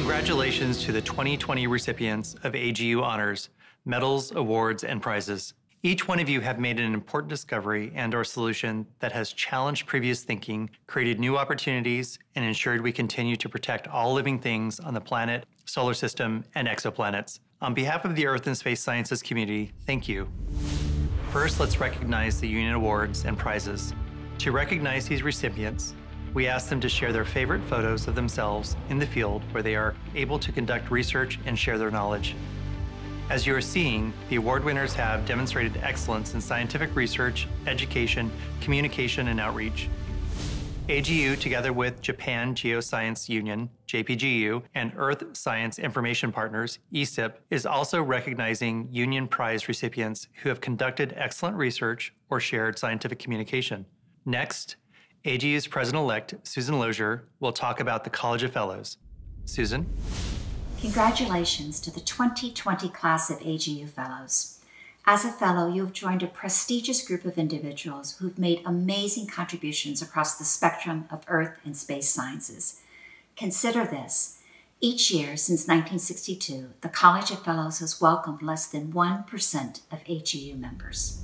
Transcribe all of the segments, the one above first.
Congratulations to the 2020 recipients of AGU Honors, Medals, Awards, and Prizes. Each one of you have made an important discovery and/or solution that has challenged previous thinking, created new opportunities, and ensured we continue to protect all living things on the planet, solar system, and exoplanets. On behalf of the Earth and Space Sciences community, thank you. First, let's recognize the Union Awards and Prizes. To recognize these recipients, we ask them to share their favorite photos of themselves in the field where they are able to conduct research and share their knowledge. As you are seeing, the award winners have demonstrated excellence in scientific research, education, communication, and outreach. AGU, together with Japan Geoscience Union, JPGU, and Earth Science Information Partners, ESIP, is also recognizing Union Prize recipients who have conducted excellent research or shared scientific communication. Next, AGU's President-elect, Susan Lozier, will talk about the College of Fellows. Susan? Congratulations to the 2020 class of AGU Fellows. As a fellow, you have joined a prestigious group of individuals who've made amazing contributions across the spectrum of Earth and space sciences. Consider this. Each year since 1962, the College of Fellows has welcomed less than 1% of AGU members.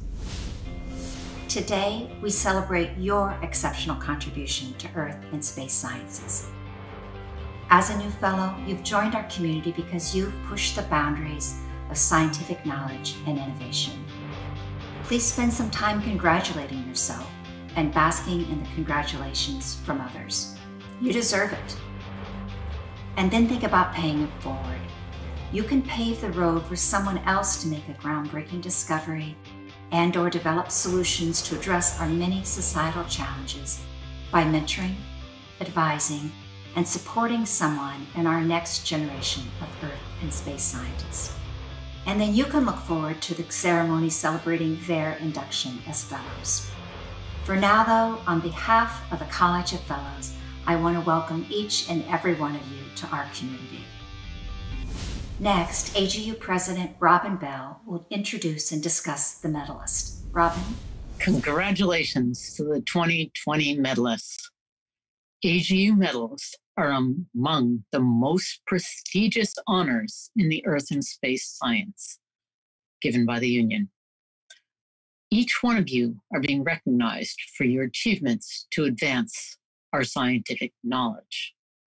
Today, we celebrate your exceptional contribution to Earth and space sciences. As a new fellow, you've joined our community because you've pushed the boundaries of scientific knowledge and innovation. Please spend some time congratulating yourself and basking in the congratulations from others. You deserve it. And then think about paying it forward. You can pave the road for someone else to make a groundbreaking discovery and/or develop solutions to address our many societal challenges by mentoring, advising, and supporting someone in our next generation of Earth and space scientists. And then you can look forward to the ceremony celebrating their induction as fellows. For now, though, on behalf of the College of Fellows, I want to welcome each and every one of you to our community. Next, AGU President Robin Bell will introduce and discuss the medalists. Robin? Congratulations to the 2020 medalists. AGU medals are among the most prestigious honors in the Earth and space science given by the Union. Each one of you are being recognized for your achievements to advance our scientific knowledge.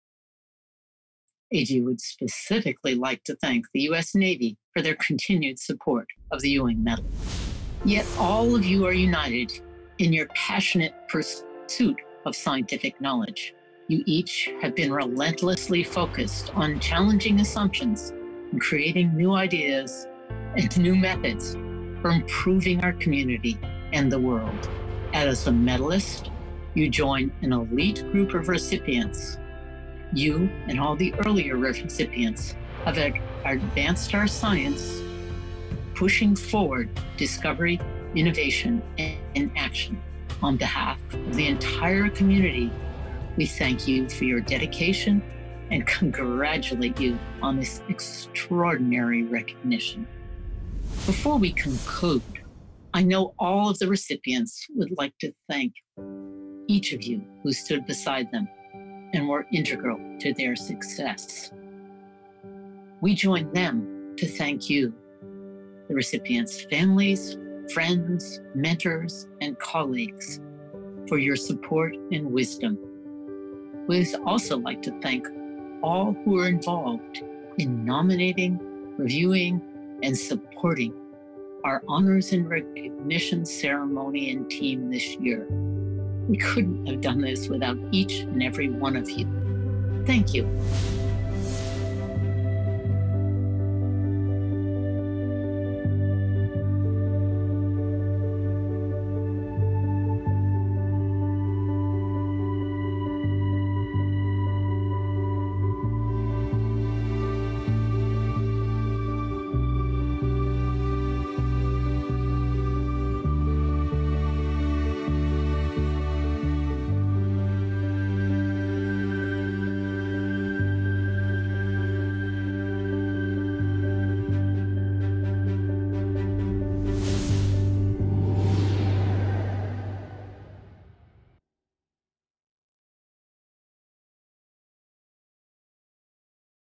AGU would specifically like to thank the U.S. Navy for their continued support of the Ewing Medal. Yet all of you are united in your passionate pursuit of scientific knowledge. You each have been relentlessly focused on challenging assumptions and creating new ideas and new methods for improving our community and the world. As a medalist, you join an elite group of recipients. You and all the earlier recipients have advanced our science, pushing forward discovery, innovation, and action. On behalf of the entire community, we thank you for your dedication and congratulate you on this extraordinary recognition. Before we conclude, I know all of the recipients would like to thank each of you who stood beside them and were integral to their success. We join them to thank you, the recipients' families, friends, mentors, and colleagues, for your support and wisdom. We'd also like to thank all who are involved in nominating, reviewing, and supporting our honors and recognition ceremony and team this year. We couldn't have done this without each and every one of you. Thank you.